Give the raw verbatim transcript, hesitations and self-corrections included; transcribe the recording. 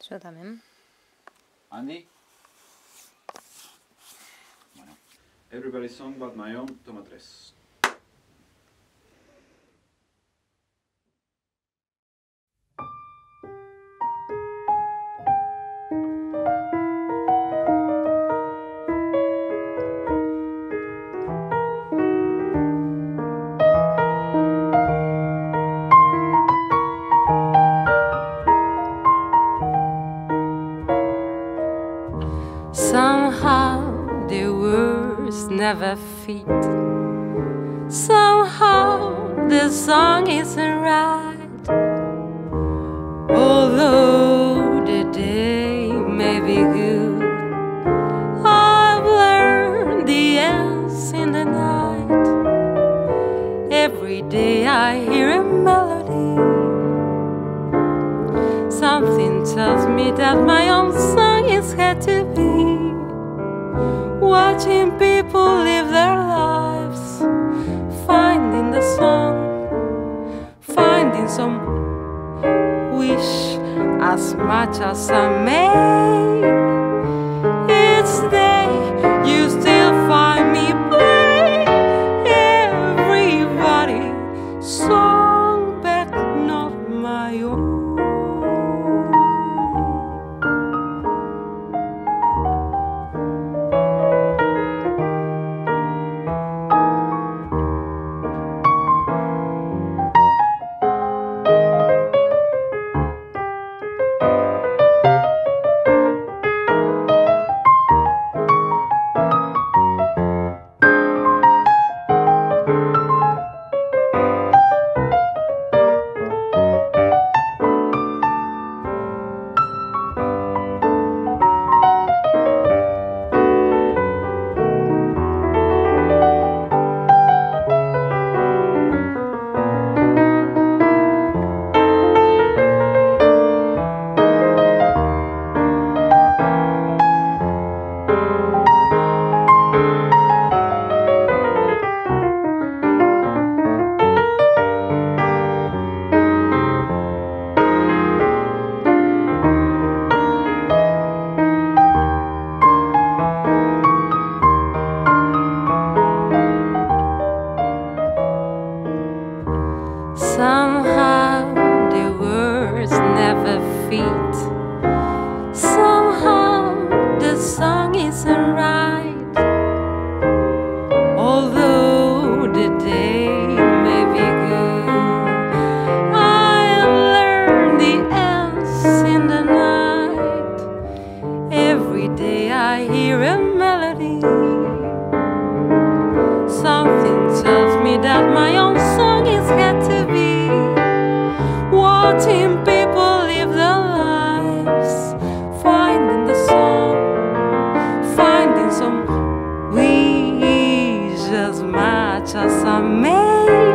Yo también. Andy. Bueno. Everybody's Song But My Own, toma tres. Somehow the words never fit. Somehow the song isn't right. Although the day may be good, I've learned the ends in the night. Every day I hear a melody. Something tells me that my own song is had to be. Watching people live their lives, finding the song, finding some wish as much as I may. Each day you still find me play everybody's song, but not my own. Somehow the words never fit. Somehow the song isn't right. Although the day may be good, I have learned the ends in the night. Every day I hear a melody. Something tells me that my own song is had to be. Watching people live their lives, finding the song, finding some wish as much as I may.